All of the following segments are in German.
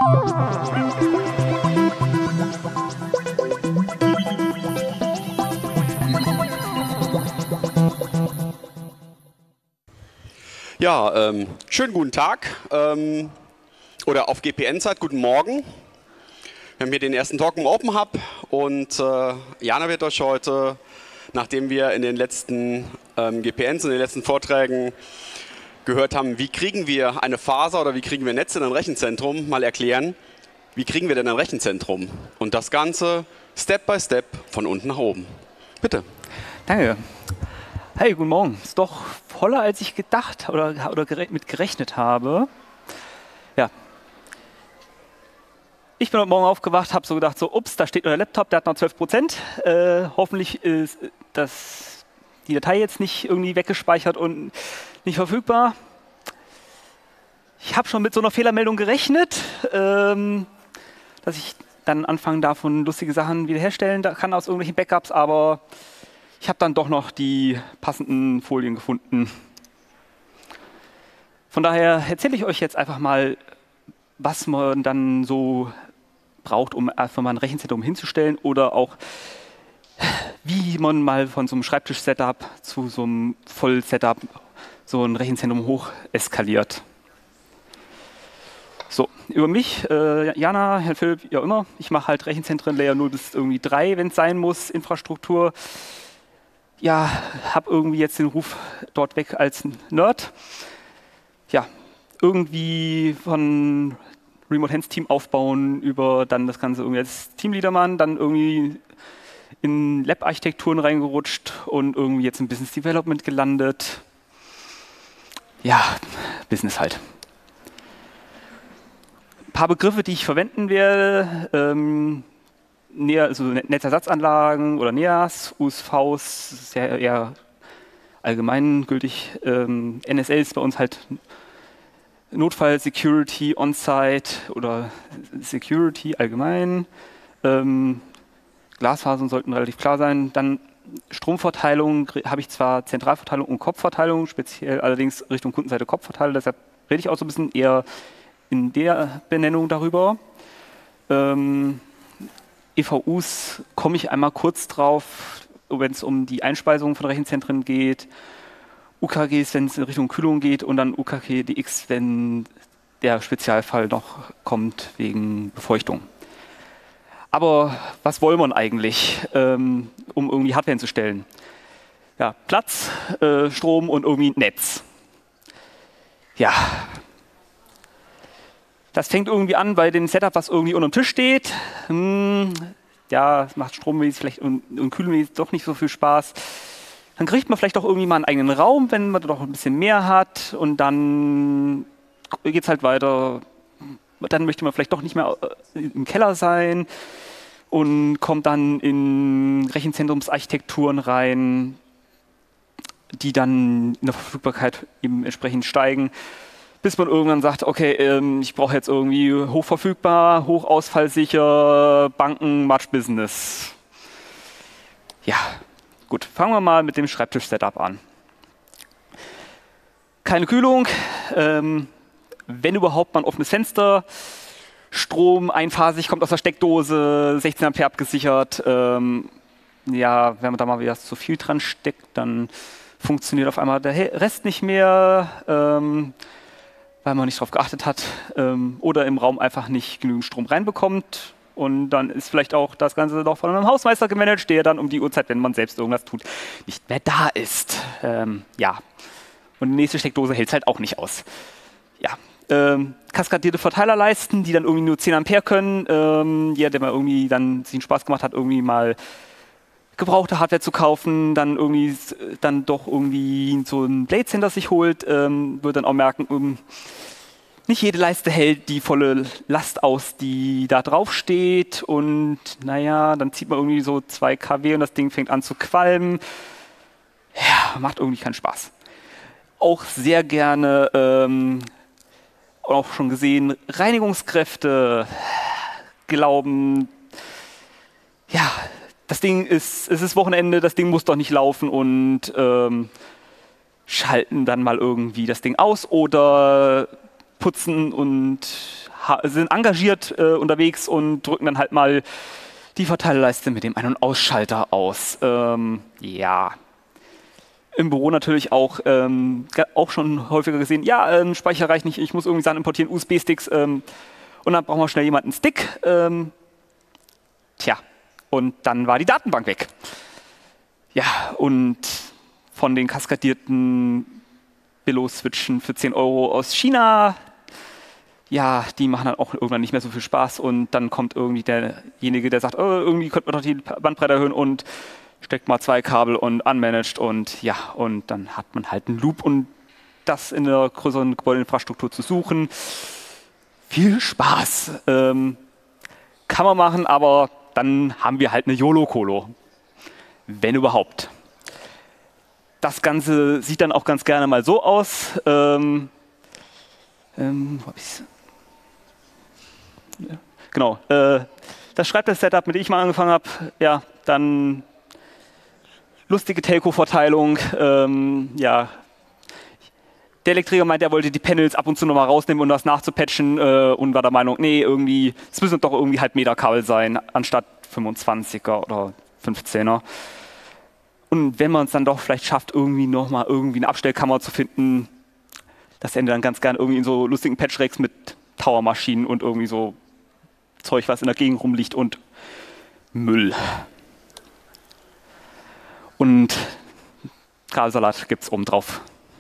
Ja, schönen guten Tag oder auf GPN-Zeit, guten Morgen. Wir haben hier den ersten Talk im Open Hub und Jana wird euch heute, nachdem wir in den letzten GPNs, in den letzten Vorträgen gehört haben, wie kriegen wir eine Faser oder wie kriegen wir Netze in ein Rechenzentrum, mal erklären, wie kriegen wir denn ein Rechenzentrum? Und das Ganze Step by Step von unten nach oben. Bitte. Danke. Hey, guten Morgen. Ist doch voller, als ich gedacht oder mit gerechnet habe. Ja. Ich bin heute Morgen aufgewacht, habe so gedacht, so, ups, da steht euer Laptop, der hat noch 12%. Hoffentlich ist die Datei jetzt nicht irgendwie weggespeichert und nicht verfügbar. Ich habe schon mit so einer Fehlermeldung gerechnet, dass ich dann anfangen darf und lustige Sachen wiederherstellen kann aus irgendwelchen Backups, aber ich habe dann doch noch die passenden Folien gefunden. Von daher erzähle ich euch jetzt einfach mal, was man dann so braucht, um einfach mal ein Rechenzentrum hinzustellen oder auch, wie man mal von so einem Schreibtisch-Setup zu so einem Voll-Setup so ein Rechenzentrum hoch eskaliert. So, über mich, Jana, Herr Philipp, ja immer. Ich mache halt Rechenzentren Layer 0 bis irgendwie 3, wenn es sein muss, Infrastruktur. Ja, habe irgendwie jetzt den Ruf dort weg als Nerd. Ja, irgendwie von Remote Hands Team aufbauen über dann das Ganze irgendwie als Teamleadermann, dann irgendwie in Lab-Architekturen reingerutscht und irgendwie jetzt im Business Development gelandet. Ja, Business halt. Ein paar Begriffe, die ich verwenden werde. Also Netzersatzanlagen oder NEAs, USVs, sehr eher allgemeingültig. NSL ist bei uns halt Notfall, Security, On-Site oder Security allgemein. Glasfasern sollten relativ klar sein. Dann Stromverteilung habe ich zwar Zentralverteilung und Kopfverteilung, speziell allerdings Richtung Kundenseite Kopfverteilung, deshalb rede ich auch so ein bisschen eher in der Benennung darüber. EVUs komme ich einmal kurz drauf, wenn es um die Einspeisung von Rechenzentren geht, UKGs, wenn es in Richtung Kühlung geht und dann UKG-DX, wenn der Spezialfall noch kommt wegen Befeuchtung. Aber was wollen wir eigentlich, um irgendwie Hardware hinzustellen? Ja, Platz, Strom und irgendwie Netz. Ja. Das fängt irgendwie an bei dem Setup, was irgendwie unterm Tisch steht. Ja, es macht strommäßig vielleicht und kühlmäßig doch nicht so viel Spaß. Dann kriegt man vielleicht auch irgendwie mal einen eigenen Raum, wenn man doch ein bisschen mehr hat. Und dann geht es halt weiter. Dann möchte man vielleicht doch nicht mehr im Keller sein und kommt dann in Rechenzentrumsarchitekturen rein, die dann in der Verfügbarkeit eben entsprechend steigen. Bis man irgendwann sagt, okay, ich brauche jetzt irgendwie hochverfügbar, hochausfallsicher, Banken, Match-Business. Ja, gut, fangen wir mal mit dem Schreibtisch-Setup an. Keine Kühlung, wenn überhaupt mal ein offenes Fenster, Strom einphasig, kommt aus der Steckdose, 16 Ampere abgesichert. Ja, wenn man da mal wieder zu viel dran steckt, dann funktioniert auf einmal der Rest nicht mehr. Weil man nicht darauf geachtet hat oder im Raum einfach nicht genügend Strom reinbekommt. Und dann ist vielleicht auch das Ganze noch von einem Hausmeister gemanagt, der dann um die Uhrzeit, wenn man selbst irgendwas tut, nicht mehr da ist. Ja, und die nächste Steckdose hält es halt auch nicht aus. Ja, kaskadierte Verteilerleisten, die dann irgendwie nur 10 Ampere können. Ja, der mal irgendwie dann sich einen Spaß gemacht hat, irgendwie mal gebrauchte Hardware zu kaufen, dann doch irgendwie so ein Blade Center sich holt, wird dann auch merken, nicht jede Leiste hält die volle Last aus, die da drauf steht und naja, dann zieht man irgendwie so 2 kW und das Ding fängt an zu qualmen. Ja, macht irgendwie keinen Spaß. Auch sehr gerne, auch schon gesehen, Reinigungskräfte glauben, ja, es ist Wochenende, das Ding muss doch nicht laufen und schalten dann mal irgendwie das Ding aus oder putzen und sind engagiert unterwegs und drücken dann halt mal die Verteilerleiste mit dem Ein- und Ausschalter aus. Ja. Im Büro natürlich auch schon häufiger gesehen, ja, Speicher reicht nicht, ich muss irgendwie Sachen importieren, USB-Sticks und dann brauchen wir schnell jemanden einen Stick. Tja, und dann war die Datenbank weg. Ja, und von den kaskadierten Billo-Switchen für 10 € aus China, ja, die machen dann auch irgendwann nicht mehr so viel Spaß und dann kommt irgendwie derjenige, der sagt, oh, irgendwie könnte man doch die Bandbreite erhöhen und steckt mal 2 Kabel und unmanaged und ja, und dann hat man halt einen Loop und das in der größeren Gebäudeinfrastruktur zu suchen. Viel Spaß. Kann man machen, aber dann haben wir halt eine YOLO-Colo. Wenn überhaupt. Das Ganze sieht dann auch ganz gerne mal so aus. Wo hab ich's? Ja, genau. Das Schreibtisch-Setup, mit dem ich mal angefangen habe, ja, dann lustige Telco-Verteilung. Ja. Der Elektriker meint, er wollte die Panels ab und zu nochmal rausnehmen, um das nachzupatchen und war der Meinung, nee, irgendwie, es müssen doch irgendwie halt Meterkabel sein, anstatt 25er oder 15er. Und wenn man es dann doch vielleicht schafft, irgendwie nochmal irgendwie eine Abstellkammer zu finden, das endet dann ganz gern irgendwie in so lustigen Patch-Racks mit Towermaschinen und irgendwie so Zeug, was in der Gegend rumliegt und Müll. Und Kabelsalat gibt es oben drauf.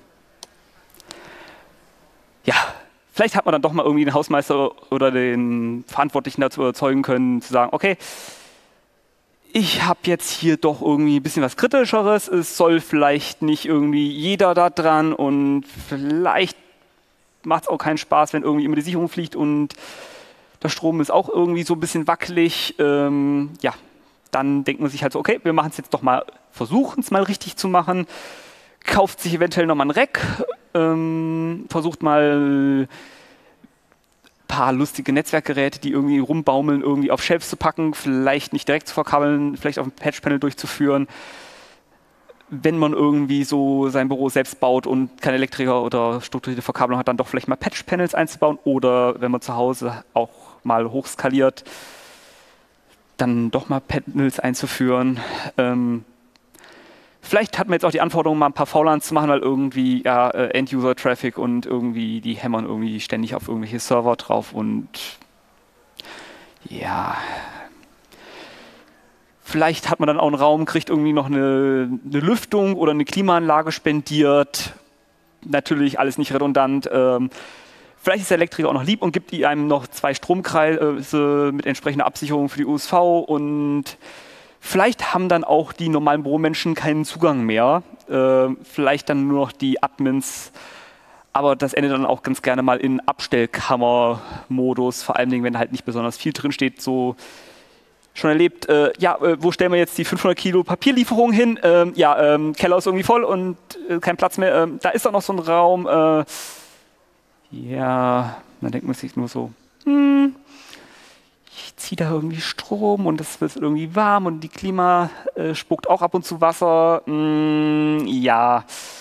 Ja, vielleicht hat man dann doch mal irgendwie den Hausmeister oder den Verantwortlichen dazu überzeugen können, zu sagen, okay, ich habe jetzt hier doch irgendwie ein bisschen was Kritischeres, es soll vielleicht nicht irgendwie jeder da dran und vielleicht macht es auch keinen Spaß, wenn irgendwie immer die Sicherung fliegt und der Strom ist auch irgendwie so ein bisschen wackelig. Ja, dann denkt man sich halt so, okay, wir machen es jetzt doch mal, versuchen es mal richtig zu machen, kauft sich eventuell nochmal ein Rack, versucht mal ein paar lustige Netzwerkgeräte, die irgendwie rumbaumeln, irgendwie auf Shelves zu packen, vielleicht nicht direkt zu verkabeln, vielleicht auf dem Patchpanel durchzuführen. Wenn man irgendwie so sein Büro selbst baut und kein Elektriker oder strukturierte Verkabelung hat, dann doch vielleicht mal Patchpanels einzubauen oder wenn man zu Hause auch mal hochskaliert, dann doch mal Panels einzuführen. Vielleicht hat man jetzt auch die Anforderung, mal ein paar VLANs zu machen, weil irgendwie ja, End-User-Traffic und irgendwie die hämmern irgendwie ständig auf irgendwelche Server drauf und ja. Vielleicht hat man dann auch einen Raum, kriegt irgendwie noch eine Lüftung oder eine Klimaanlage spendiert. Natürlich alles nicht redundant. Vielleicht ist der Elektriker auch noch lieb und gibt einem noch 2 Stromkreise mit entsprechender Absicherung für die USV und vielleicht haben dann auch die normalen Büromenschen keinen Zugang mehr. Vielleicht dann nur noch die Admins. Aber das endet dann auch ganz gerne mal in Abstellkammer-Modus. Vor allen Dingen, wenn halt nicht besonders viel drin steht. So schon erlebt, wo stellen wir jetzt die 500 Kilo Papierlieferung hin? Keller ist irgendwie voll und kein Platz mehr. Da ist doch noch so ein Raum. Dann denkt man sich nur so, ich ziehe da irgendwie Strom und es wird irgendwie warm und die Klima spuckt auch ab und zu Wasser. Ja.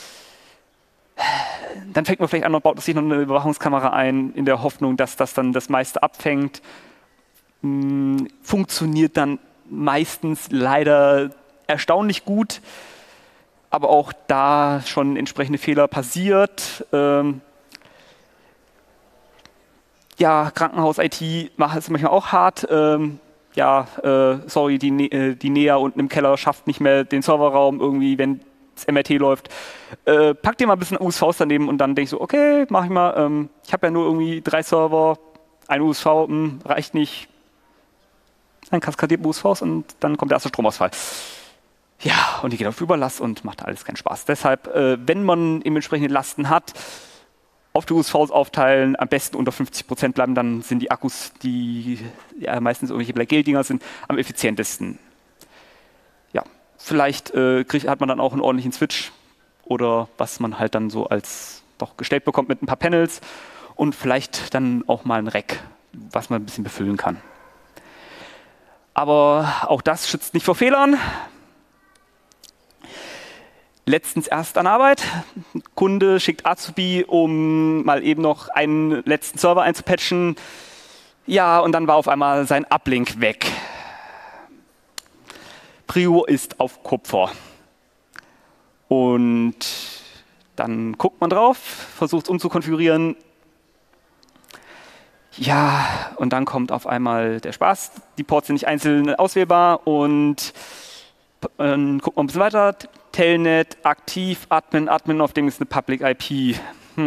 Dann fängt man vielleicht an und baut sich noch eine Überwachungskamera ein, in der Hoffnung, dass das dann das meiste abfängt. Funktioniert dann meistens leider erstaunlich gut, aber auch da schon entsprechende Fehler passiert. Krankenhaus-IT macht es manchmal auch hart. Die NEA unten im Keller schafft nicht mehr den Serverraum irgendwie, wenn das MRT läuft. Packt dir mal ein bisschen USVs daneben und dann denke ich so, okay, mach ich mal. Ich habe ja nur irgendwie 3 Server, ein USV, reicht nicht. Dann kaskadiert USVs und dann kommt der erste Stromausfall. Ja, und die geht auf Überlast und macht alles keinen Spaß. Deshalb, wenn man eben entsprechende Lasten hat, auf die USVs aufteilen, am besten unter 50% bleiben, dann sind die Akkus, die ja meistens irgendwelche Black Gel-Dinger sind, am effizientesten. Ja, vielleicht hat man dann auch einen ordentlichen Switch oder was man halt dann so als doch gestellt bekommt mit ein paar Panels und vielleicht dann auch mal ein Rack, was man ein bisschen befüllen kann. Aber auch das schützt nicht vor Fehlern. letztens erst an Arbeit. Ein Kunde schickt Azubi, um mal eben noch einen letzten Server einzupatchen. Ja, und dann war auf einmal sein Uplink weg. Prio ist auf Kupfer. Und dann guckt man drauf, versucht es umzukonfigurieren. Ja, und dann kommt auf einmal der Spaß. Die Ports sind nicht einzeln auswählbar und dann guckt man ein bisschen weiter. Telnet, aktiv, Admin, auf dem ist eine Public IP.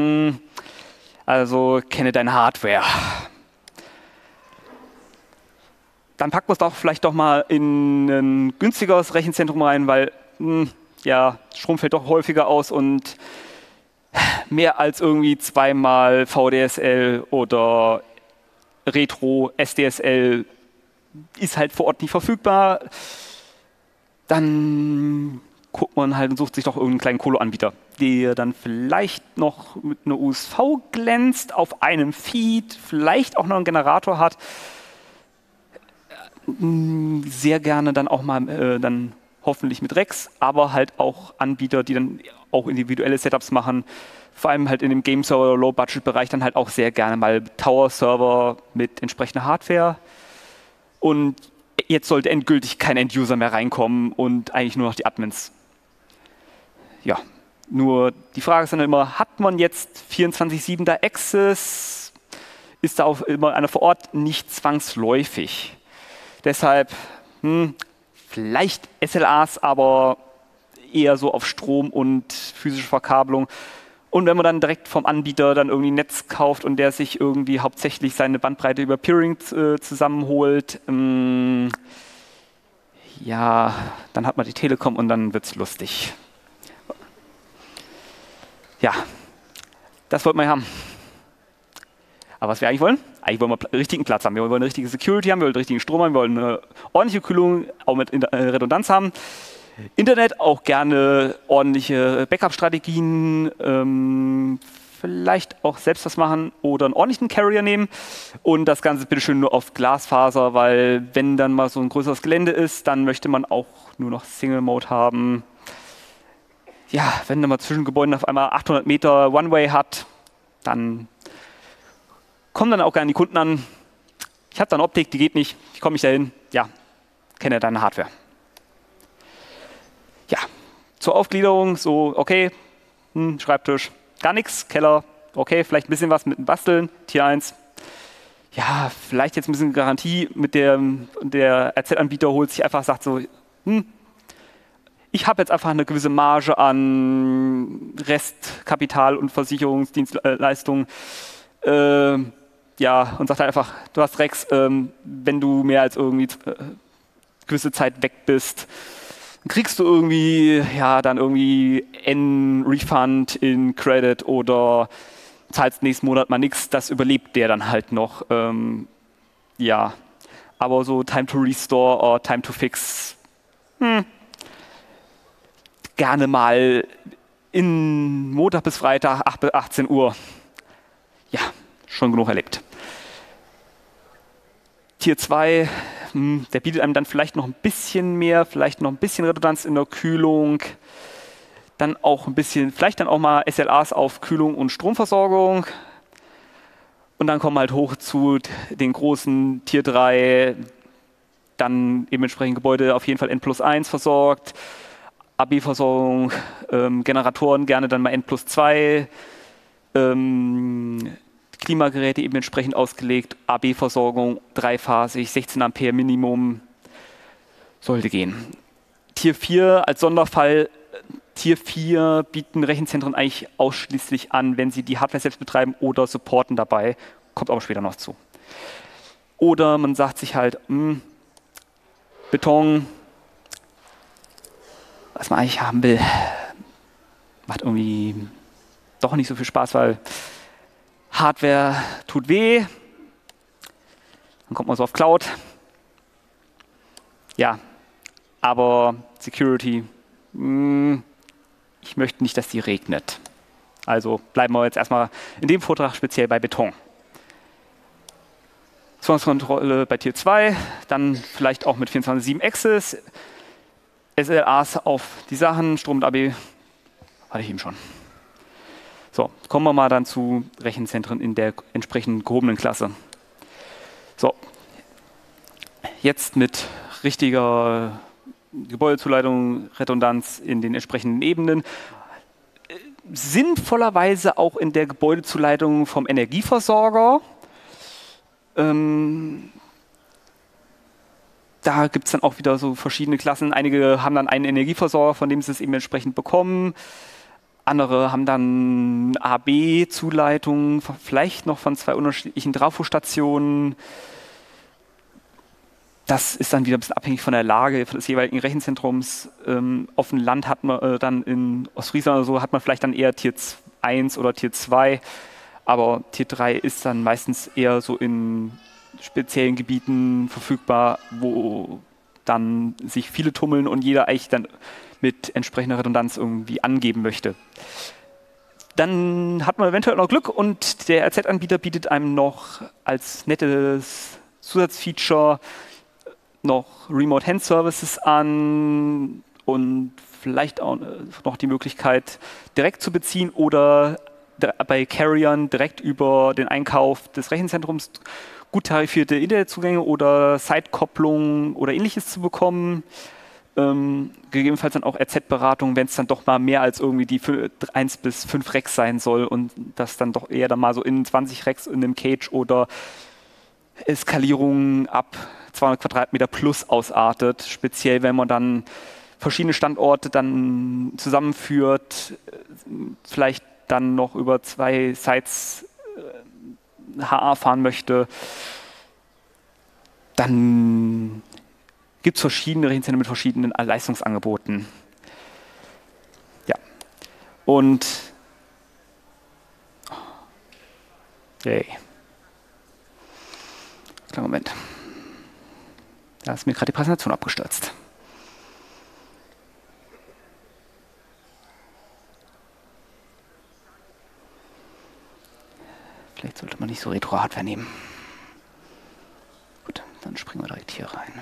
Also kenne deine Hardware. Dann packen wir es doch vielleicht doch mal in ein günstigeres Rechenzentrum rein, weil ja, Strom fällt doch häufiger aus und mehr als irgendwie zweimal VDSL oder Retro SDSL ist halt vor Ort nicht verfügbar. Dann guckt man halt und sucht sich doch irgendeinen kleinen Colo-Anbieter, der dann vielleicht noch mit einer USV glänzt, auf einem Feed, vielleicht auch noch einen Generator hat. Sehr gerne dann auch mal dann hoffentlich mit Rex, aber halt auch Anbieter, die dann auch individuelle Setups machen, vor allem halt in dem Game-Server- oder Low-Budget-Bereich dann halt auch sehr gerne mal Tower-Server mit entsprechender Hardware. Und jetzt sollte endgültig kein End-User mehr reinkommen und eigentlich nur noch die Admins. Ja, nur die Frage ist dann immer, hat man jetzt 24/7 da Access? Ist da auch immer einer vor Ort? Nicht zwangsläufig. Deshalb vielleicht SLAs, aber eher so auf Strom und physische Verkabelung. Und wenn man dann direkt vom Anbieter dann irgendwie ein Netz kauft und der sich irgendwie hauptsächlich seine Bandbreite über Peering zusammenholt, ja, dann hat man die Telekom und dann wird es lustig. Ja, das wollten wir haben. Aber was wir eigentlich wollen? Eigentlich wollen wir richtigen Platz haben. Wir wollen eine richtige Security haben, wir wollen richtigen Strom haben, wir wollen eine ordentliche Kühlung, auch mit Redundanz haben. Internet auch gerne ordentliche Backup-Strategien, vielleicht auch selbst was machen oder einen ordentlichen Carrier nehmen und das Ganze bitte schön nur auf Glasfaser, weil wenn dann mal so ein größeres Gelände ist, dann möchte man auch nur noch Single-Mode haben. Ja, wenn dann mal zwischen Gebäuden auf einmal 800 Meter One-Way hat, dann kommen dann auch gerne die Kunden an. Ich habe da eine Optik, die geht nicht, ich komme nicht dahin. Ja, kenne deine Hardware. Ja, zur Aufgliederung, so, okay, Schreibtisch, gar nichts, Keller, okay, vielleicht ein bisschen was mit dem Basteln, Tier 1. Ja, vielleicht jetzt ein bisschen Garantie mit der RZ-Anbieter holt sich einfach, sagt so, ich habe jetzt einfach eine gewisse Marge an Restkapital und Versicherungsdienstleistungen, ja, und sagt halt einfach, du hast Rex, wenn du mehr als irgendwie gewisse Zeit weg bist, kriegst du irgendwie, ja, dann irgendwie Refund in Credit oder zahlst nächsten Monat mal nichts, das überlebt der dann halt noch. Ja, aber so Time to Restore oder Time to Fix, gerne mal in Montag bis Freitag, 8 bis 18 Uhr. Ja, schon genug erlebt. Tier 2, der bietet einem dann vielleicht noch ein bisschen mehr, vielleicht noch ein bisschen Redundanz in der Kühlung, dann auch ein bisschen, vielleicht dann auch mal SLAs auf Kühlung und Stromversorgung und dann kommen wir halt hoch zu den großen Tier 3, dann eben entsprechend Gebäude auf jeden Fall N+1 versorgt, AB-Versorgung, Generatoren gerne dann mal N+2, Klimageräte eben entsprechend ausgelegt, AB-Versorgung, dreiphasig, 16 Ampere Minimum, sollte gehen. Tier 4 als Sonderfall, Tier 4 bieten Rechenzentren eigentlich ausschließlich an, wenn sie die Hardware selbst betreiben oder supporten dabei, kommt aber später noch zu. Oder man sagt sich halt, Beton, was man eigentlich haben will, macht irgendwie doch nicht so viel Spaß, weil Hardware tut weh, dann kommt man so auf Cloud. Ja, aber Security, ich möchte nicht, dass die regnet. Also bleiben wir jetzt erstmal in dem Vortrag speziell bei Beton. Zugangskontrolle bei Tier 2, dann vielleicht auch mit 24/7 Access, SLAs auf die Sachen, Strom und AB Hatte ich eben schon. So, kommen wir mal dann zu Rechenzentren in der entsprechenden gehobenen Klasse. So, jetzt mit richtiger Gebäudezuleitung, Redundanz in den entsprechenden Ebenen. Sinnvollerweise auch in der Gebäudezuleitung vom Energieversorger. Da gibt es dann auch wieder so verschiedene Klassen. Einige haben dann einen Energieversorger, von dem sie es eben entsprechend bekommen. Andere haben dann A-B-Zuleitungen, vielleicht noch von 2 unterschiedlichen Trafostationen. Das ist dann wieder ein bisschen abhängig von der Lage des jeweiligen Rechenzentrums. Auf dem Land hat man dann in Ostfriesland oder so, hat man vielleicht dann eher Tier 1 oder Tier 2. Aber Tier 3 ist dann meistens eher so in speziellen Gebieten verfügbar, wo dann sich viele tummeln und jeder eigentlich dann mit entsprechender Redundanz irgendwie angeben möchte. Dann hat man eventuell noch Glück und der RZ-Anbieter bietet einem noch als nettes Zusatzfeature noch Remote Hand Services an und vielleicht auch noch die Möglichkeit direkt zu beziehen oder bei Carriern direkt über den Einkauf des Rechenzentrums gut tarifierte Internetzugänge oder Site-Kopplung oder ähnliches zu bekommen. Gegebenenfalls dann auch RZ-Beratung, wenn es dann doch mal mehr als irgendwie die 1 bis 5 Racks sein soll und das dann doch eher dann mal so in 20 Racks in einem Cage oder Eskalierungen ab 200 Quadratmeter plus ausartet. Speziell, wenn man dann verschiedene Standorte dann zusammenführt, vielleicht dann noch über 2 Sites HA fahren möchte, dann gibt es verschiedene Rechenzentren mit verschiedenen Leistungsangeboten. Ja. Und kleinen Moment. Da ist mir gerade die Präsentation abgestürzt. Vielleicht sollte man nicht so Retro-Hardware nehmen. Gut, dann springen wir direkt hier rein.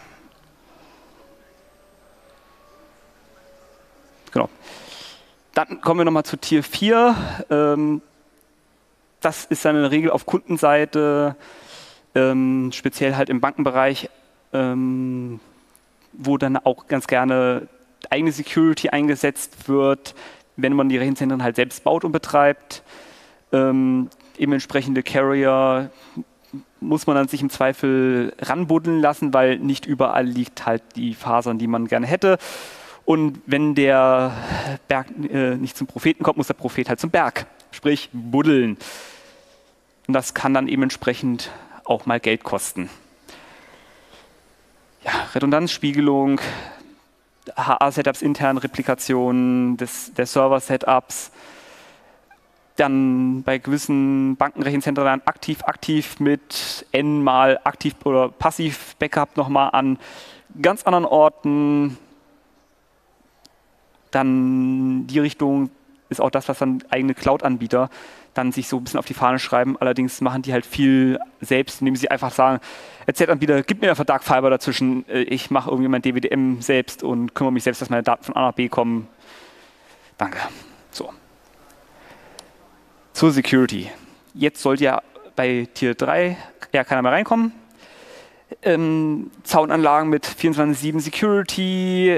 Genau. Dann kommen wir nochmal zu Tier 4. Das ist dann in der Regel auf Kundenseite, speziell halt im Bankenbereich, wo dann auch ganz gerne eigene Security eingesetzt wird, wenn man die Rechenzentren halt selbst baut und betreibt. Eben entsprechende Carrier muss man dann sich im Zweifel ranbuddeln lassen, weil nicht überall liegt halt die Fasern, die man gerne hätte. Und wenn der Berg nicht zum Propheten kommt, muss der Prophet halt zum Berg, sprich buddeln. Und das kann dann eben entsprechend auch mal Geld kosten. Ja, Redundanzspiegelung, HA-Setups, interne Replikationen der Server-Setups. Dann bei gewissen Bankenrechenzentren dann aktiv mit N mal aktiv oder passiv Backup nochmal an ganz anderen Orten. Dann die Richtung ist auch das, was dann eigene Cloud-Anbieter dann sich so ein bisschen auf die Fahne schreiben. Allerdings machen die halt viel selbst, indem sie einfach sagen, RZ-Anbieter, gib mir einfach Dark Fiber dazwischen, ich mache irgendwie mein DWDM selbst und kümmere mich selbst, dass meine Daten von A nach B kommen. Danke. So. Zur Security. Jetzt sollte ja bei Tier 3 ja keiner mehr reinkommen. Zaunanlagen mit 24/7 Security,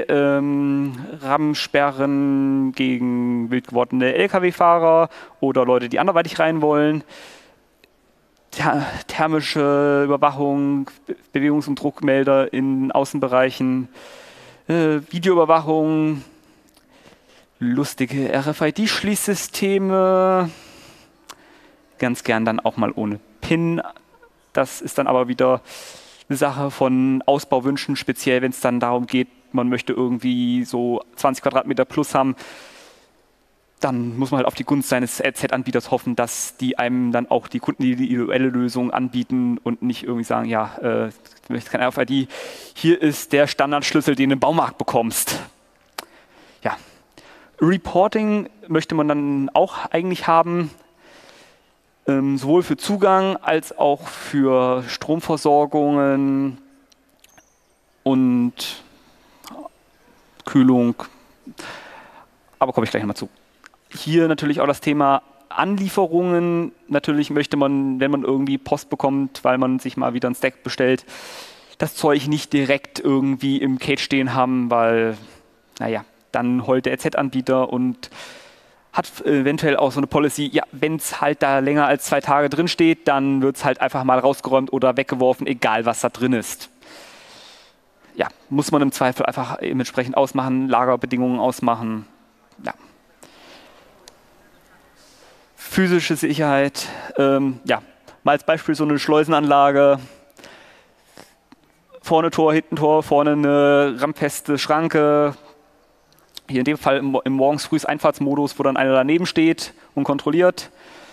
RAM-Sperren gegen wild gewordene Lkw-Fahrer oder Leute, die anderweitig rein wollen. Thermische Überwachung, Bewegungs- und Druckmelder in Außenbereichen, Videoüberwachung, lustige RFID-Schließsysteme, ganz gern dann auch mal ohne PIN. Das ist dann aber wieder eine Sache von Ausbauwünschen, speziell wenn es dann darum geht, man möchte irgendwie so 20 Quadratmeter plus haben, dann muss man halt auf die Gunst seines RZ-Anbieters hoffen, dass die einem dann auch die Kunden die individuelle Lösung anbieten und nicht irgendwie sagen, ja, du möchtest kein RFID, hier ist der Standardschlüssel, den du im Baumarkt bekommst. Ja, Reporting möchte man dann auch eigentlich haben, sowohl für Zugang als auch für Stromversorgungen und Kühlung. Aber komme ich gleich nochmal zu. Hier natürlich auch das Thema Anlieferungen. Natürlich möchte man, wenn man irgendwie Post bekommt, weil man sich mal wieder ein Stack bestellt, das Zeug nicht direkt irgendwie im Cage stehen haben, weil, naja, dann heult der EZ-Anbieter und hat eventuell auch so eine Policy, ja, wenn es halt da länger als 2 Tage drin steht, dann wird es halt einfach mal rausgeräumt oder weggeworfen, egal was da drin ist. Ja, muss man im Zweifel einfach eben entsprechend ausmachen, Lagerbedingungen ausmachen. Ja. Physische Sicherheit, ja, mal als Beispiel so eine Schleusenanlage, vorne Tor, hinten Tor, vorne eine rammfeste Schranke, hier in dem Fall im morgens frühes Einfahrtsmodus, wo dann einer daneben steht und kontrolliert,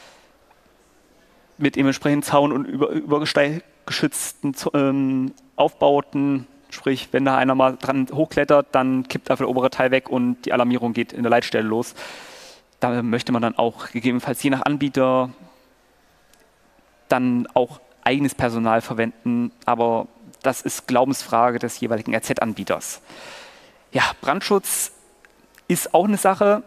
mit dementsprechend Zaun und übergeschützten Aufbauten, sprich, wenn da einer mal dran hochklettert, dann kippt einfach der obere Teil weg und die Alarmierung geht in der Leitstelle los. Da möchte man dann auch gegebenenfalls je nach Anbieter dann auch eigenes Personal verwenden, aber das ist Glaubensfrage des jeweiligen RZ-Anbieters. Ja, Brandschutz ist auch eine Sache.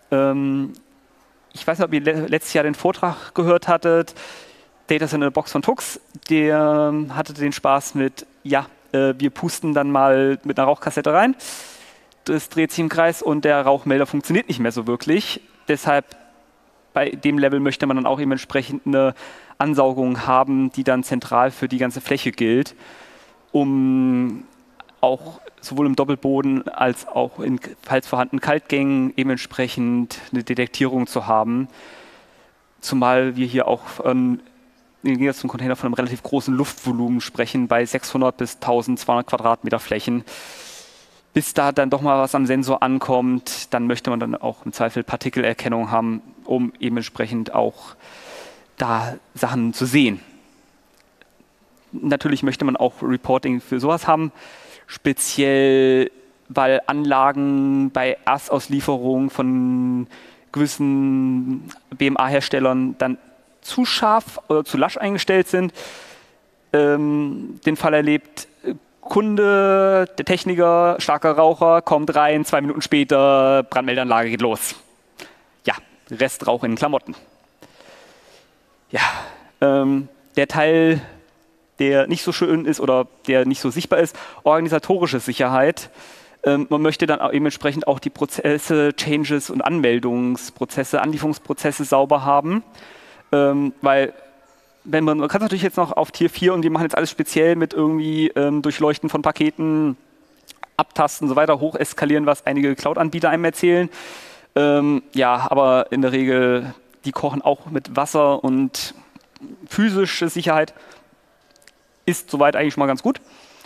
Ich weiß nicht, ob ihr letztes Jahr den Vortrag gehört hattet. Data Center in der Box von Tux, der hatte den Spaß mit, ja, wir pusten dann mal mit einer Rauchkassette rein. Das dreht sich im Kreis und der Rauchmelder funktioniert nicht mehr so wirklich. Deshalb bei dem Level möchte man dann auch eben entsprechend eine Ansaugung haben, die dann zentral für die ganze Fläche gilt, um auch sowohl im Doppelboden als auch in, falls vorhanden, Kaltgängen eben entsprechend eine Detektierung zu haben. Zumal wir hier auch im Gegensatz zum Container von einem relativ großen Luftvolumen sprechen, bei 600 bis 1200 Quadratmeter Flächen. Bis da dann doch mal was am Sensor ankommt, dann möchte man dann auch im Zweifel Partikelerkennung haben, um eben entsprechend auch da Sachen zu sehen. Natürlich möchte man auch Reporting für sowas haben, speziell weil Anlagen bei Erstauslieferung von gewissen BMA-Herstellern dann zu scharf oder zu lasch eingestellt sind. Den Fall erlebt, Kunde, der Techniker, starker Raucher, kommt rein, 2 Minuten später, Brandmeldeanlage geht los. Ja, Restrauch in den Klamotten. Ja, der Teil, der nicht so schön ist oder der nicht so sichtbar ist, organisatorische Sicherheit. Man möchte dann auch eben entsprechend auch die Prozesse, Changes und Anmeldungsprozesse, Anlieferungsprozesse sauber haben, weil wenn man kann es natürlich jetzt noch auf Tier 4 und die machen jetzt alles speziell mit irgendwie Durchleuchten von Paketen, Abtasten und so weiter, hocheskalieren, was einige Cloud-Anbieter einem erzählen. Ja, aber in der Regel, die kochen auch mit Wasser und physische Sicherheit ist soweit eigentlich mal ganz gut.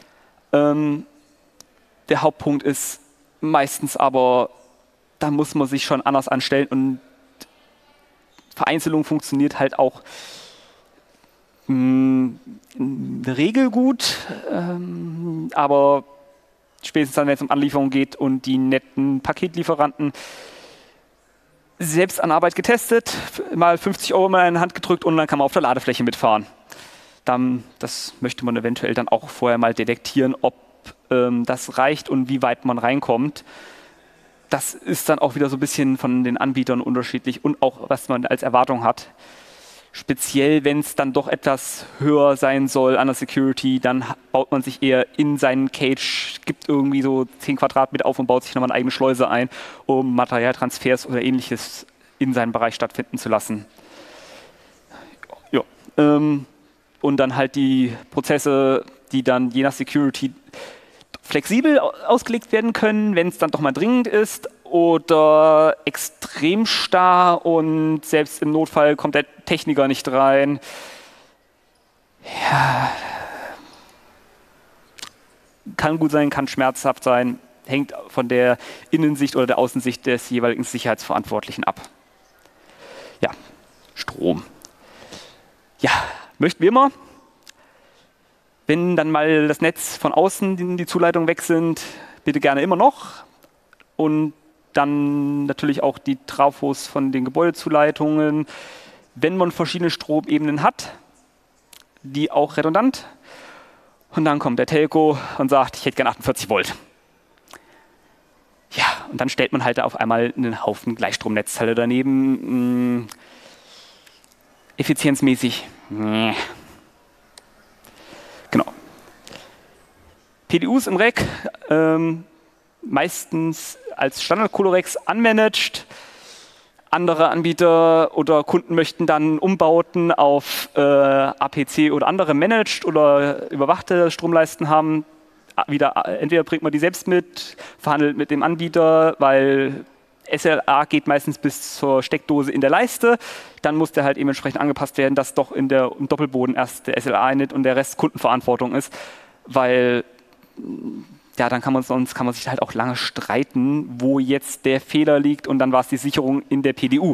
Der Hauptpunkt ist meistens aber, da muss man sich schon anders anstellen und Vereinzelung funktioniert halt auch in der Regel gut, aber spätestens dann, wenn es um Anlieferung geht und die netten Paketlieferanten selbst an Arbeit getestet, mal 50 € mal in die Hand gedrückt und dann kann man auf der Ladefläche mitfahren. Das möchte man eventuell dann auch vorher mal detektieren, ob das reicht und wie weit man reinkommt. Das ist dann auch wieder so ein bisschen von den Anbietern unterschiedlich und auch, was man als Erwartung hat. Speziell, wenn es dann doch etwas höher sein soll an der Security, dann baut man sich eher in seinen Cage, gibt irgendwie so 10 Quadratmeter auf und baut sich nochmal eine eigene Schleuse ein, um Materialtransfers oder Ähnliches in seinem Bereich stattfinden zu lassen. Ja, und dann halt die Prozesse, die dann je nach Security flexibel ausgelegt werden können, wenn es dann doch mal dringend ist, oder extrem starr und selbst im Notfall kommt der Techniker nicht rein. Ja, kann gut sein, kann schmerzhaft sein, hängt von der Innensicht oder der Außensicht des jeweiligen Sicherheitsverantwortlichen ab. Ja, Strom. Ja, möchten wir immer. Wenn dann mal das Netz von außen, die Zuleitungen weg sind, bitte gerne immer noch. Und dann natürlich auch die Trafos von den Gebäudezuleitungen. Wenn man verschiedene Stromebenen hat, die auch redundant. Und dann kommt der Telco und sagt, ich hätte gerne 48 Volt. Ja, und dann stellt man halt auf einmal einen Haufen Gleichstromnetzteile daneben. Effizienzmäßig. Nee. Genau. PDUs im Rack, meistens als Standard-Colorex unmanaged. Andere Anbieter oder Kunden möchten dann Umbauten auf APC oder andere managed oder überwachte Stromleisten haben. Entweder bringt man die selbst mit, verhandelt mit dem Anbieter, weil SLA geht meistens bis zur Steckdose in der Leiste. Dann muss der halt eben entsprechend angepasst werden, dass doch im Doppelboden erst der SLA eintritt und der Rest Kundenverantwortung ist. Weil ja, dann sonst kann man sich halt auch lange streiten, wo jetzt der Fehler liegt und dann war es die Sicherung in der PDU.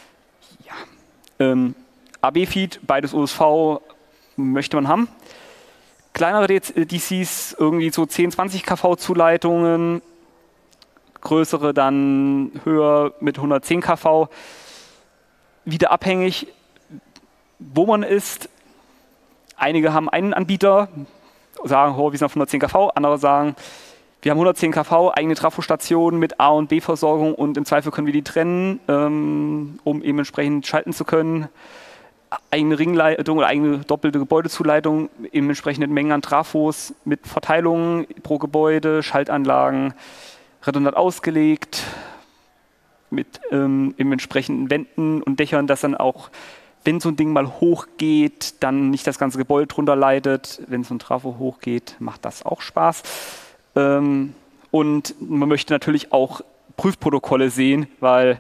Ja. AB-Feed, beides USV möchte man haben. Kleinere DCs, irgendwie so 10, 20 kV-Zuleitungen, größere dann höher mit 110 kV. Wieder abhängig, wo man ist. Einige haben einen Anbieter, sagen, wir sind auf 110 kV, andere sagen, wir haben 110 kV, eigene Trafostation mit A- und B-Versorgung und im Zweifel können wir die trennen, um eben entsprechend schalten zu können. Eigene Ringleitung oder eigene doppelte Gebäudezuleitung in entsprechenden Mengen an Trafos mit Verteilungen pro Gebäude, Schaltanlagen, redundant ausgelegt, mit eben entsprechenden Wänden und Dächern, dass dann auch, wenn so ein Ding mal hochgeht, dann nicht das ganze Gebäude drunter leidet. Wenn so ein Trafo hochgeht, macht das auch Spaß. Und man möchte natürlich auch Prüfprotokolle sehen, weil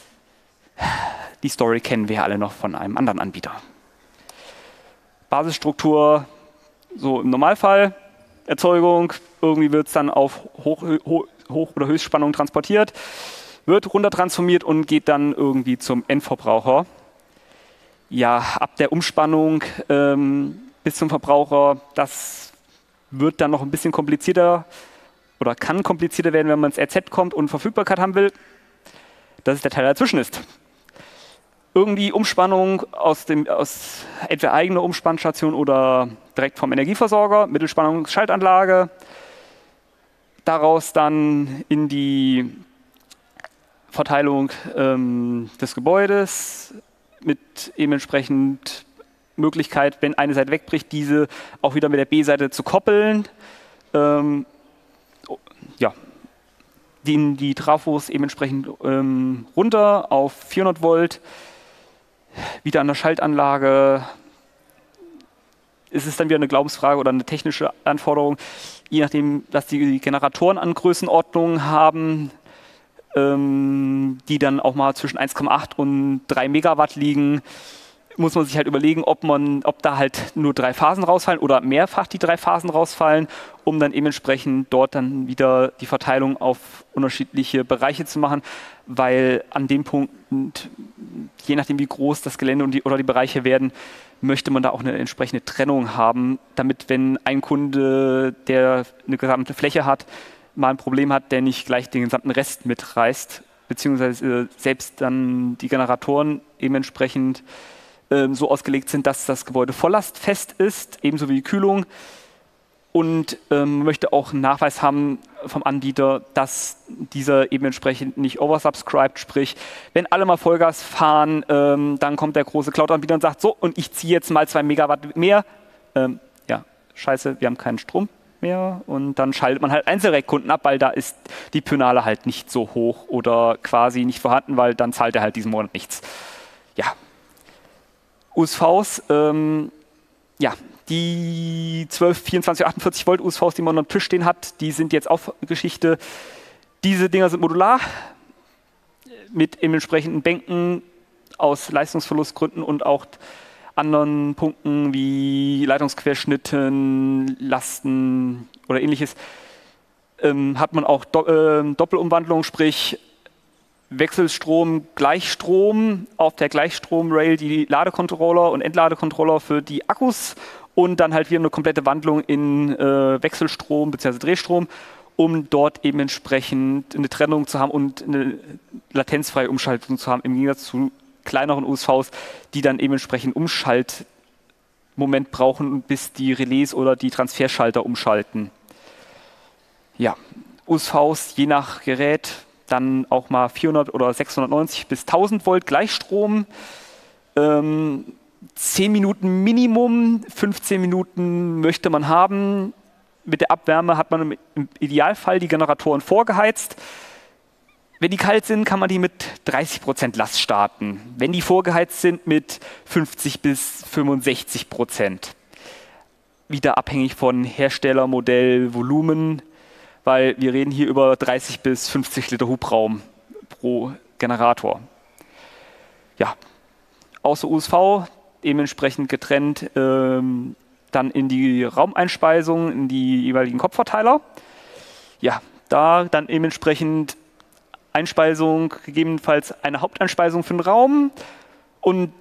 die Story kennen wir ja alle noch von einem anderen Anbieter. Basisstruktur, so im Normalfall, Erzeugung, irgendwie wird es dann auf Hoch- oder Höchstspannung transportiert, wird runtertransformiert und geht dann irgendwie zum Endverbraucher. Ja, ab der Umspannung bis zum Verbraucher, das wird dann noch ein bisschen komplizierter oder kann komplizierter werden, wenn man ins RZ kommt und Verfügbarkeit haben will. Das ist der Teil, der dazwischen ist. Irgendwie Umspannung aus entweder eigener Umspannstation oder direkt vom Energieversorger, Mittelspannungsschaltanlage, daraus dann in die Verteilung des Gebäudes mit eben entsprechend Möglichkeit, wenn eine Seite wegbricht, diese auch wieder mit der B-Seite zu koppeln. Ja, die Trafos eben entsprechend runter auf 400 Volt, wieder an der Schaltanlage. Ist es dann wieder eine Glaubensfrage oder eine technische Anforderung, je nachdem, dass die Generatoren an Größenordnungen haben, die dann auch mal zwischen 1,8 und 3 Megawatt liegen, muss man sich halt überlegen, ob da halt nur 3 Phasen rausfallen oder mehrfach die 3 Phasen rausfallen, um dann eben entsprechend dort dann wieder die Verteilung auf unterschiedliche Bereiche zu machen, weil an dem Punkt, je nachdem wie groß das Gelände oder die Bereiche werden, möchte man da auch eine entsprechende Trennung haben, damit wenn ein Kunde, der eine gesamte Fläche hat, mal ein Problem hat, der nicht gleich den gesamten Rest mitreißt, beziehungsweise selbst dann die Generatoren eben entsprechend so ausgelegt sind, dass das Gebäude volllastfest ist, ebenso wie die Kühlung. Und möchte auch einen Nachweis haben vom Anbieter, dass dieser eben entsprechend nicht oversubscribed, sprich, wenn alle mal Vollgas fahren, dann kommt der große Cloud-Anbieter und sagt, so, und ich ziehe jetzt mal 2 Megawatt mehr. Ja, scheiße, wir haben keinen Strom mehr. Und dann schaltet man halt Einzelrack-Kunden ab, weil da ist die Pönale halt nicht so hoch oder quasi nicht vorhanden, weil dann zahlt er halt diesen Monat nichts. Ja. USVs, ja, die 12, 24, 48 Volt USVs, die man am Tisch stehen hat, die sind jetzt auch Geschichte. Diese Dinger sind modular mit entsprechenden Bänken aus Leistungsverlustgründen und auch anderen Punkten wie Leitungsquerschnitten, Lasten oder ähnliches. Hat man auch Doppelumwandlung, sprich Wechselstrom, Gleichstrom, auf der Gleichstrom-Rail die Ladecontroller und Entladecontroller für die Akkus und dann halt wieder eine komplette Wandlung in Wechselstrom bzw. Drehstrom, um dort eben entsprechend eine Trennung zu haben und eine latenzfreie Umschaltung zu haben, im Gegensatz zu kleineren USVs, die dann eben entsprechend Umschaltmoment brauchen, bis die Relais oder die Transferschalter umschalten. Ja, USVs je nach Gerät dann auch mal 400 oder 690 bis 1000 Volt Gleichstrom. 10 Minuten Minimum, 15 Minuten möchte man haben. Mit der Abwärme hat man im Idealfall die Generatoren vorgeheizt. Wenn die kalt sind, kann man die mit 30% Last starten. Wenn die vorgeheizt sind, mit 50 bis 65%. Wieder abhängig von Hersteller, Modell, Volumen, weil wir reden hier über 30 bis 50 Liter Hubraum pro Generator. Ja, außer USV, dementsprechend getrennt dann in die Raumeinspeisung, in die jeweiligen Kopfverteiler. Ja, da dann dementsprechend Einspeisung, gegebenenfalls eine Haupteinspeisung für den Raum und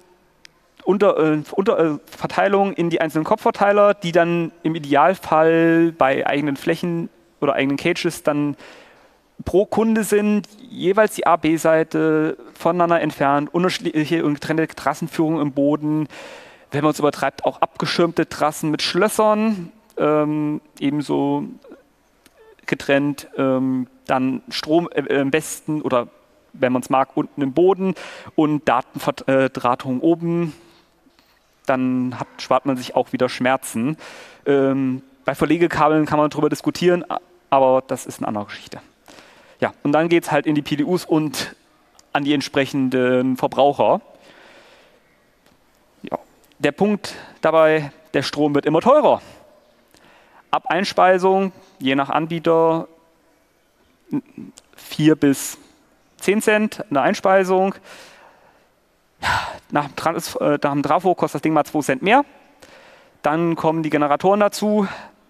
Verteilung in die einzelnen Kopfverteiler, die dann im Idealfall bei eigenen Flächen oder eigenen Cages dann pro Kunde sind, jeweils die A-B-Seite voneinander entfernt, unterschiedliche und getrennte Trassenführung im Boden, wenn man es übertreibt, auch abgeschirmte Trassen mit Schlössern, ebenso getrennt, dann Strom am besten oder wenn man es mag, unten im Boden und Datenverdrahtung oben, dann spart man sich auch wieder Schmerzen. Bei Verlegekabeln kann man darüber diskutieren, aber das ist eine andere Geschichte. Ja, und dann geht es halt in die PDUs und an die entsprechenden Verbraucher. Ja. Der Punkt dabei, der Strom wird immer teurer. Ab Einspeisung, je nach Anbieter, 4 bis 10 Cent eine Einspeisung. Nach dem Trafo kostet das Ding mal 2 Cent mehr. Dann kommen die Generatoren dazu.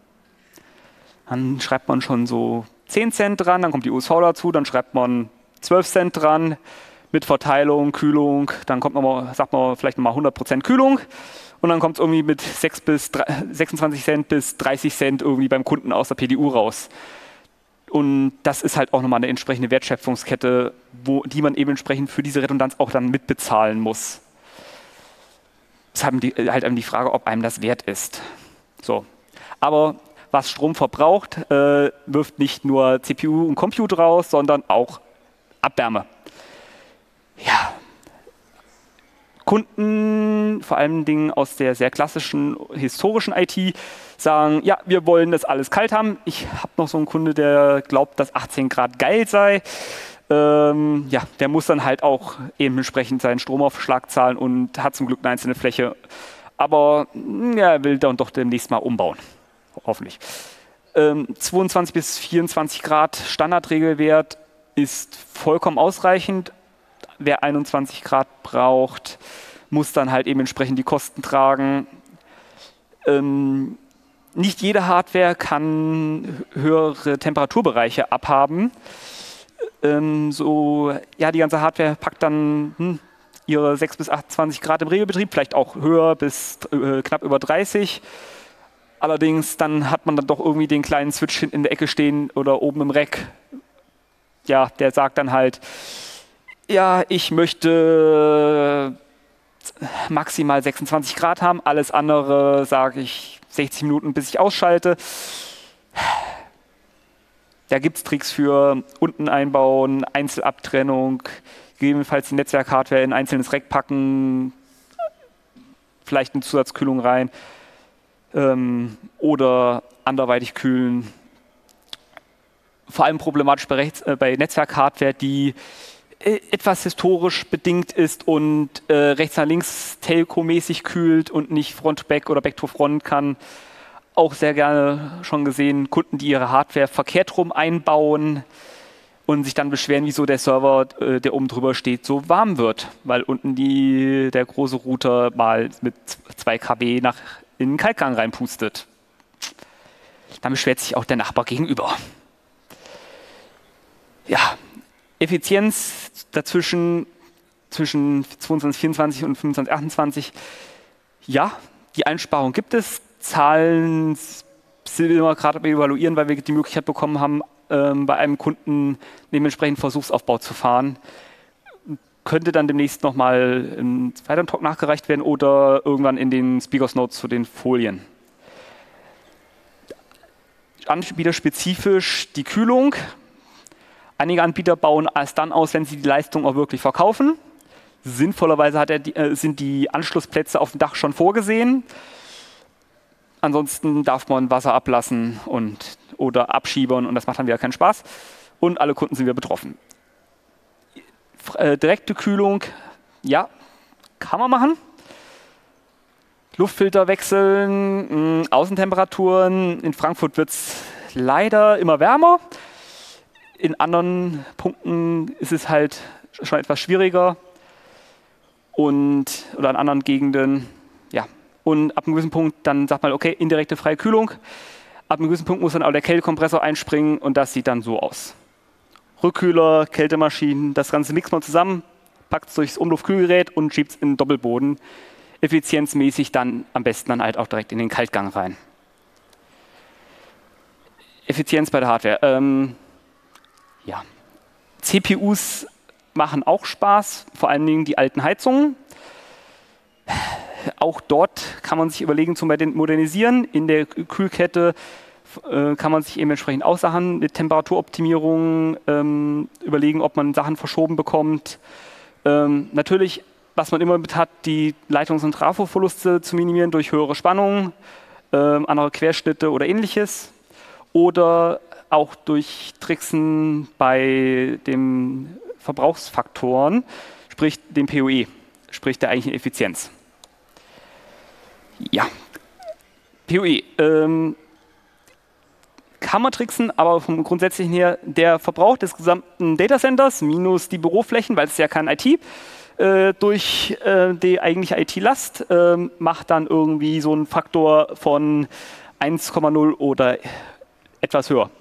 Dann schreibt man schon so 10 Cent dran, dann kommt die USV dazu, dann schreibt man 12 Cent dran mit Verteilung, Kühlung, dann kommt nochmal, sagt man vielleicht nochmal 100% Kühlung und dann kommt es irgendwie mit 26 Cent bis 30 Cent irgendwie beim Kunden aus der PDU raus. Und das ist halt auch nochmal eine entsprechende Wertschöpfungskette, die man eben entsprechend für diese Redundanz auch dann mitbezahlen muss. Das ist halt die Frage, ob einem das wert ist. So. Aber was Strom verbraucht, wirft nicht nur CPU und Compute raus, sondern auch Abwärme. Ja. Kunden, vor allen Dingen aus der sehr klassischen, historischen IT, sagen, ja, wir wollen das alles kalt haben. Ich habe noch so einen Kunde, der glaubt, dass 18 Grad geil sei. Ja, der muss dann halt auch eben entsprechend seinen Stromaufschlag zahlen und hat zum Glück eine einzelne Fläche. Aber ja, er will dann doch demnächst mal umbauen. Hoffentlich. 22 bis 24 Grad Standardregelwert ist vollkommen ausreichend. Wer 21 Grad braucht, muss dann halt eben entsprechend die Kosten tragen. Nicht jede Hardware kann höhere Temperaturbereiche abhaben. Die ganze Hardware packt dann ihre 6 bis 28 Grad im Regelbetrieb, vielleicht auch höher bis knapp über 30. Allerdings dann hat man dann doch irgendwie den kleinen Switch hinten in der Ecke stehen oder oben im Rack. Ja, der sagt dann halt, ja, ich möchte maximal 26 Grad haben, alles andere sage ich 60 Minuten, bis ich ausschalte. Da gibt es Tricks für unten einbauen, Einzelabtrennung, gegebenenfalls die Netzwerk-Hardware in ein einzelnes Rack packen, vielleicht eine Zusatzkühlung rein oder anderweitig kühlen. Vor allem problematisch bei Netzwerk-Hardware, die etwas historisch bedingt ist und rechts nach links Telco-mäßig kühlt und nicht Front-Back oder Back-to-Front kann. Auch sehr gerne schon gesehen, Kunden, die ihre Hardware verkehrt rum einbauen und sich dann beschweren, wieso der Server, der oben drüber steht, so warm wird, weil unten der große Router mal mit 2 kW in den Kaltgang reinpustet. Dann beschwert sich auch der Nachbar gegenüber. Ja, Effizienz dazwischen zwischen 22,24 und 25,28. Ja, die Einsparung gibt es. Zahlen sind wir gerade evaluieren, weil wir die Möglichkeit bekommen haben, bei einem Kunden dementsprechend Versuchsaufbau zu fahren. Könnte dann demnächst nochmal im zweiten Talk nachgereicht werden oder irgendwann in den Speakers Notes zu den Folien. Anbieterspezifisch die Kühlung. Einige Anbieter bauen erst dann aus, wenn sie die Leistung auch wirklich verkaufen. Sinnvollerweise sind die Anschlussplätze auf dem Dach schon vorgesehen. Ansonsten darf man Wasser ablassen oder abschiebern und das macht dann wieder keinen Spaß. Und alle Kunden sind wieder betroffen. Direkte Kühlung, ja, kann man machen. Luftfilter wechseln, Außentemperaturen. In Frankfurt wird es leider immer wärmer. In anderen Punkten ist es halt schon etwas schwieriger. Oder in anderen Gegenden, ja. Und ab einem gewissen Punkt dann sagt man, okay, indirekte freie Kühlung. Ab einem gewissen Punkt muss dann auch der Kältekompressor einspringen und das sieht dann so aus. Rückkühler, Kältemaschinen, das Ganze mixt man zusammen, packt es durchs Umluftkühlgerät und schiebt es in den Doppelboden. Effizienzmäßig dann am besten dann halt auch direkt in den Kaltgang rein. Effizienz bei der Hardware. Ja. CPUs machen auch Spaß, vor allen Dingen die alten Heizungen. Auch dort kann man sich überlegen zu modernisieren. In der Kühlkette kann man sich eben entsprechend auch Sachen mit Temperaturoptimierung überlegen, ob man Sachen verschoben bekommt. Natürlich, was man immer mit hat, die Leitungs- und Trafoverluste zu minimieren durch höhere Spannungen, andere Querschnitte oder ähnliches. Oder auch durch Tricksen bei den Verbrauchsfaktoren, sprich dem PoE, sprich der eigentlichen Effizienz. Ja, PoE kann man tricksen, aber vom Grundsätzlichen her der Verbrauch des gesamten Datacenters minus die Büroflächen, weil es ja kein IT, durch die eigentliche IT-Last macht dann irgendwie so einen Faktor von 1,0 oder etwas höher.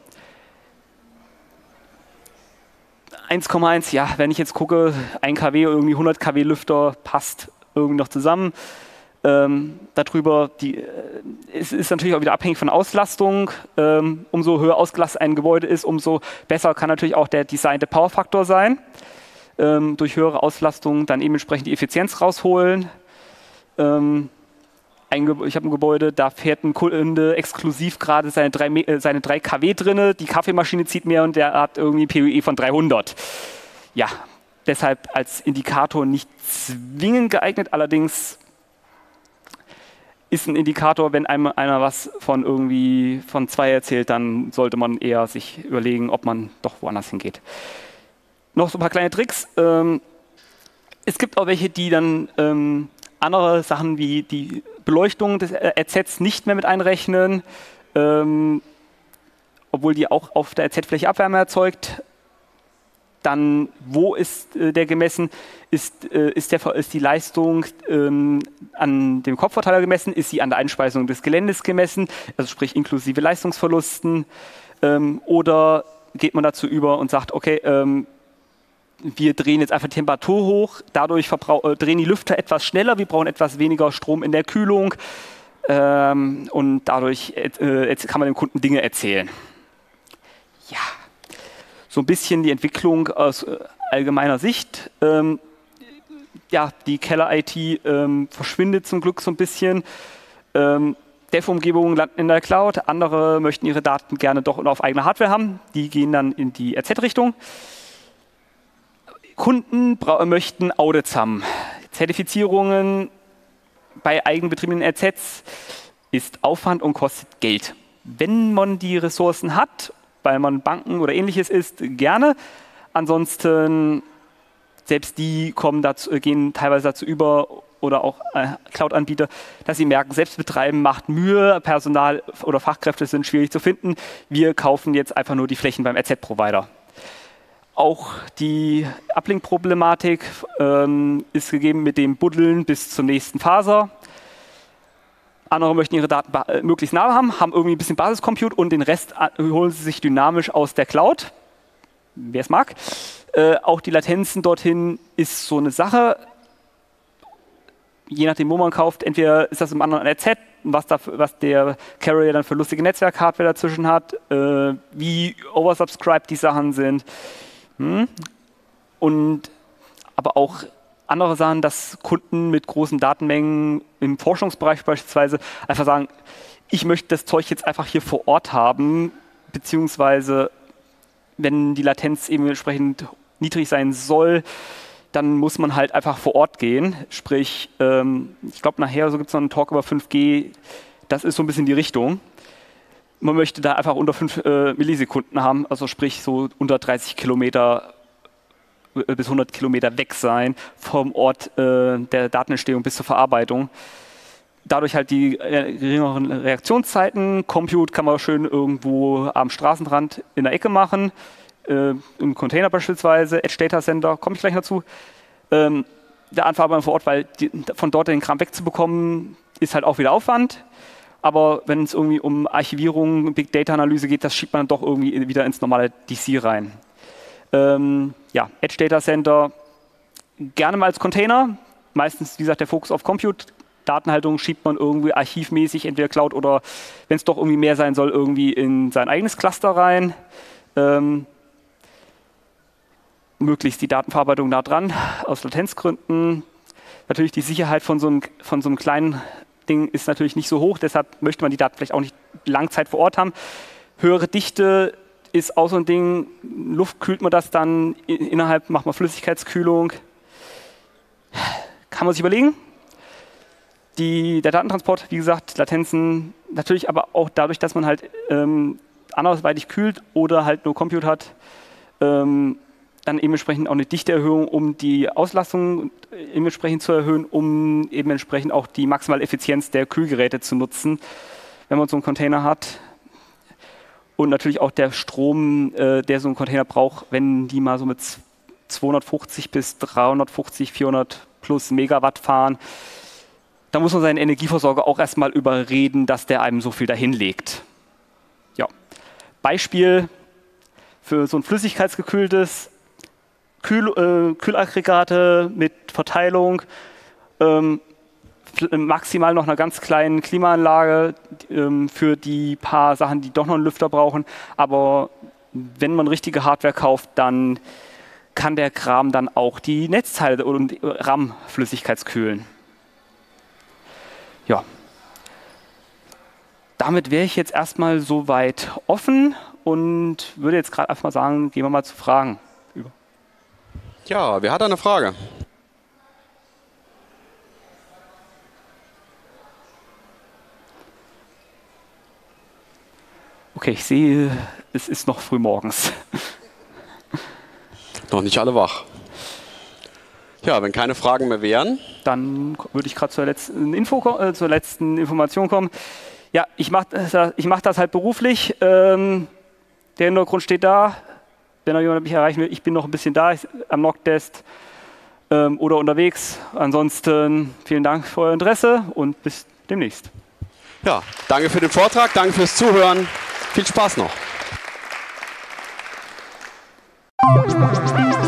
1,1, ja, wenn ich jetzt gucke, 1 kW, irgendwie 100 kW Lüfter passt irgendwie noch zusammen. Darüber, es ist natürlich auch wieder abhängig von Auslastung. Umso höher ausgelastet ein Gebäude ist, umso besser kann natürlich auch der designte Powerfaktor sein. Durch höhere Auslastung dann eben entsprechend die Effizienz rausholen. Ich habe ein Gebäude, da fährt ein Kunde exklusiv gerade seine 3 kW drin, die Kaffeemaschine zieht mehr und der hat irgendwie PoE von 300. Ja, deshalb als Indikator nicht zwingend geeignet, allerdings ist ein Indikator, wenn einer was von 2 erzählt, dann sollte man eher sich überlegen, ob man doch woanders hingeht. Noch so ein paar kleine Tricks. Es gibt auch welche, die dann andere Sachen wie die Beleuchtung des RZs nicht mehr mit einrechnen, obwohl die auch auf der RZ-Fläche Abwärme erzeugt. Dann, wo ist der gemessen? Ist die Leistung an dem Kopfverteiler gemessen? Ist sie an der Einspeisung des Geländes gemessen? Also sprich inklusive Leistungsverlusten. Oder geht man dazu über und sagt, okay, wir drehen jetzt einfach die Temperatur hoch, dadurch drehen die Lüfter etwas schneller, wir brauchen etwas weniger Strom in der Kühlung und dadurch kann man dem Kunden Dinge erzählen. Ja, so ein bisschen die Entwicklung aus allgemeiner Sicht. Ja, die Keller-IT verschwindet zum Glück so ein bisschen. Dev-Umgebungen landen in der Cloud, andere möchten ihre Daten gerne doch auf eigener Hardware haben, die gehen dann in die RZ-Richtung. Kunden möchten Audits haben. Zertifizierungen bei eigenbetriebenen RZs ist Aufwand und kostet Geld. Wenn man die Ressourcen hat, weil man Banken oder ähnliches ist, gerne. Ansonsten, selbst die gehen teilweise dazu über oder auch Cloud-Anbieter, dass sie merken, Selbstbetreiben macht Mühe, Personal oder Fachkräfte sind schwierig zu finden. Wir kaufen jetzt einfach nur die Flächen beim RZ-Provider. Auch die Uplink-Problematik ist gegeben mit dem Buddeln bis zur nächsten Faser. Andere möchten ihre Daten möglichst nah haben irgendwie ein bisschen Basiscompute und den Rest holen sie sich dynamisch aus der Cloud, wer es mag. Auch die Latenzen dorthin ist so eine Sache. Je nachdem, wo man kauft, entweder ist das im anderen RZ, was der Carrier dann für lustige Netzwerk-Hardware dazwischen hat, wie oversubscribed die Sachen sind. Aber auch andere Sachen, dass Kunden mit großen Datenmengen im Forschungsbereich beispielsweise einfach sagen, ich möchte das Zeug jetzt einfach hier vor Ort haben, beziehungsweise wenn die Latenz eben entsprechend niedrig sein soll, dann muss man halt einfach vor Ort gehen. Sprich, ich glaube nachher so gibt es noch einen Talk über 5G, das ist so ein bisschen die Richtung. Man möchte da einfach unter 5 Millisekunden haben, also sprich so unter 30 Kilometer bis 100 Kilometer weg sein vom Ort der Datenentstehung bis zur Verarbeitung. Dadurch halt die geringeren Reaktionszeiten. Compute kann man schön irgendwo am Straßenrand in der Ecke machen, im Container beispielsweise, Edge Data Center, komme ich gleich dazu. Der Anverarbeitung vor Ort, weil von dort den Kram wegzubekommen, ist halt auch wieder Aufwand. Aber wenn es irgendwie um Archivierung, Big Data Analyse geht, das schiebt man dann doch irgendwie wieder ins normale DC rein. Ja, Edge Data Center gerne mal als Container. Meistens, wie gesagt, der Fokus auf Compute. Datenhaltung schiebt man irgendwie archivmäßig, entweder Cloud oder, wenn es doch irgendwie mehr sein soll, irgendwie in sein eigenes Cluster rein. Möglichst die Datenverarbeitung nah dran, aus Latenzgründen. Natürlich die Sicherheit von so einem kleinen Ding ist natürlich nicht so hoch, deshalb möchte man die Daten vielleicht auch nicht Langzeit vor Ort haben. Höhere Dichte ist auch so ein Ding, Luft kühlt man das dann, innerhalb macht man Flüssigkeitskühlung. Kann man sich überlegen. Der Datentransport, wie gesagt, Latenzen, natürlich aber auch dadurch, dass man halt anderweitig kühlt oder halt nur Compute hat, dann eben entsprechend auch eine Dichteerhöhung, um die Auslastung eben entsprechend zu erhöhen, um eben entsprechend auch die maximale Effizienz der Kühlgeräte zu nutzen, wenn man so einen Container hat. Und natürlich auch der Strom, der so ein Container braucht, wenn die mal so mit 250 bis 350, 400 plus Megawatt fahren, da muss man seinen Energieversorger auch erstmal überreden, dass der einem so viel dahin legt. Ja. Beispiel für so ein flüssigkeitsgekühltes Kühlaggregate mit Verteilung, maximal noch einer ganz kleinen Klimaanlage für die paar Sachen, die doch noch einen Lüfter brauchen. Aber wenn man richtige Hardware kauft, dann kann der Kram dann auch die Netzteile und RAM flüssigkeitskühlen. Ja, damit wäre ich jetzt erstmal soweit offen und würde jetzt gerade einfach mal sagen, gehen wir mal zu Fragen über. Ja, wer hat eine Frage? Okay, ich sehe, es ist noch früh morgens. Noch nicht alle wach. Ja, wenn keine Fragen mehr wären. Dann würde ich gerade zur letzten Information kommen. Ja, ich mach das halt beruflich. Der Hintergrund steht da. Wenn noch jemand mich erreichen will, ich bin noch ein bisschen da am NOC-Test oder unterwegs. Ansonsten vielen Dank für euer Interesse und bis demnächst. Ja, danke für den Vortrag, danke fürs Zuhören. Viel Spaß noch.